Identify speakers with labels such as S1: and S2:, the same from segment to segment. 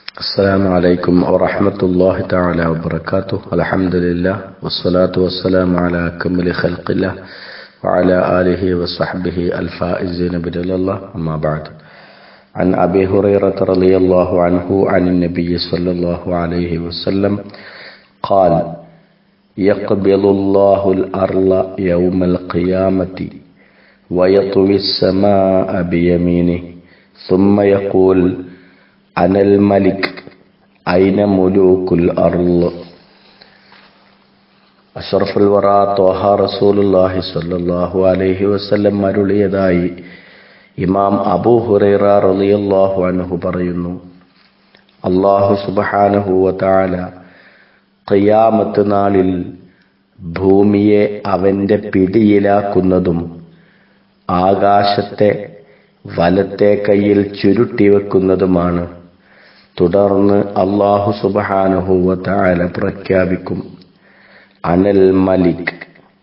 S1: السلام عليكم ورحمة الله تعالى وبركاته. الحمد لله والصلاة والسلام على أكمل خلق الله وعلى آله وصحبه الفائزين برضا الله، أما بعد. عن أبي هريرة رضي الله عنه عن النبي صلى الله عليه وسلم قال: يقبض الله الأرض يوم القيامة ويطوي السماء بيمينه ثم يقول: أنا الملك أين ملوك الأرض. അഷ്റഫുൽ വറാ ത്വാഹ റസൂലുള്ളാഹി സ്വല്ലല്ലാഹു അലൈഹി വസല്ലം അരുളിയതായി ഇമാം അബൂ ഹുറൈറ റളിയല്ലാഹു അൻഹു പറയുന്നു, അല്ലാഹു സുബ്ഹാനഹു വ തആല ഖിയാമത്ത് നാളിൽ ഭൂമിയെ അവന്റെ പിടിയിലാക്കുന്നതും ആകാശത്തെ വലത്തെ കൈയിൽ ചുരുട്ടിവെക്കുന്നതുമാണ്. തുടർന്ന് അല്ലാഹു സുബ്ഹാനഹു വ തആല പ്രഖ്യാപിക്കും: അനൽ മലിക്,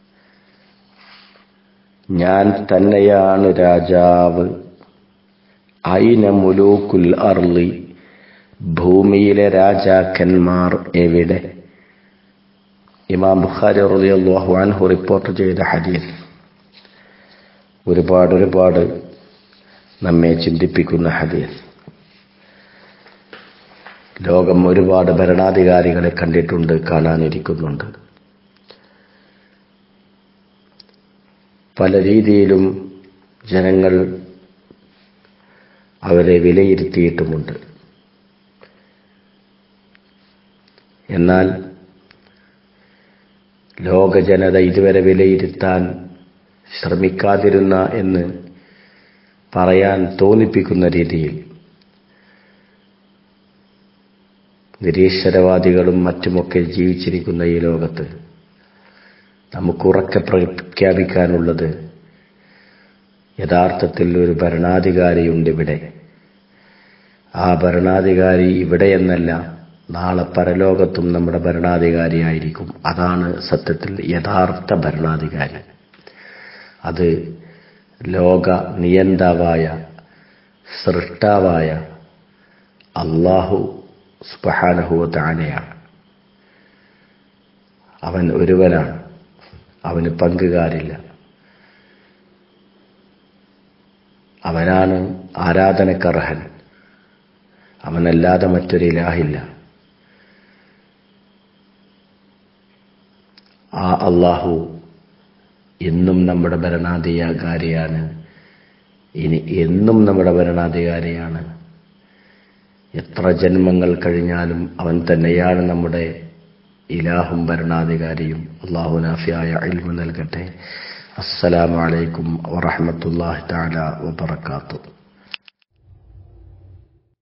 S1: ഞാൻ തന്നെയാണ് രാജാവ്. ഐന മുലൂക്കുൽ അർളി, ഭൂമിയിലെ രാജാക്കന്മാർ എവിടെ? ഇമാം ബുഖാരി റളിയല്ലാഹു അൻഹു റിപ്പോർട്ട് ചെയ്ത ഹദീസ് ഒരുപാട് നമ്മെ ചിന്തിപ്പിക്കുന്ന ഹദീസ്. ലോകം ഒരുപാട് ഭരണാധികാരികളെ കണ്ടിട്ടുണ്ട്, കാണാനിരിക്കുന്നുണ്ട്. പല രീതിയിലും ജനങ്ങൾ അവരെ വിലയിരുത്തിയിട്ടുമുണ്ട്. എന്നാൽ ലോക ജനത ഇതുവരെ വിലയിരുത്താൻ ശ്രമിക്കാതിരുന്ന എന്ന് പറയാൻ തോന്നിപ്പിക്കുന്ന രീതിയിൽ നിരീശ്വരവാദികളും മറ്റുമൊക്കെ ജീവിച്ചിരിക്കുന്ന ഈ ലോകത്ത് നമുക്കുറക്കെ പ്രഖ്യാപിക്കാനുള്ളത്, യഥാർത്ഥത്തിൽ ഒരു ഭരണാധികാരിയുണ്ട് ഇവിടെ. ആ ഭരണാധികാരി ഇവിടെയെന്നല്ല, നാളെ പരലോകത്തും നമ്മുടെ ഭരണാധികാരിയായിരിക്കും. അതാണ് സത്യത്തിൽ യഥാർത്ഥ ഭരണാധികാരി. അത് ലോക നിയന്താവായ സൃഷ്ടാവായ അല്ലാഹു സുബ്ഹാനഹു വ തആലയാണ്. അവൻ ഒരുവനാണ്, അവന് പങ്കുകാരില്ല. അവനാണ് ആരാധനക്കർഹൻ. അവനല്ലാതെ മറ്റൊരു ഇലാഹില്ല. ആ അല്ലാഹു എന്നും നമ്മുടെ ഭരണാധികാരിയാണ്, ഇനി എന്നും നമ്മുടെ ഭരണാധികാരിയാണ്. എത്ര ജന്മങ്ങൾ കഴിഞ്ഞാലും അവൻ തന്നെയാണ് നമ്മുടെ ഇലാഹും ഭരണാധികാരിയും. അല്ലാഹു നാഫിയായ ഇൽമു നൽകട്ടെ. അസ്സലാമു അലൈക്കും വറഹ്മത്തുള്ളാഹി തആല വബറകാതുഹു.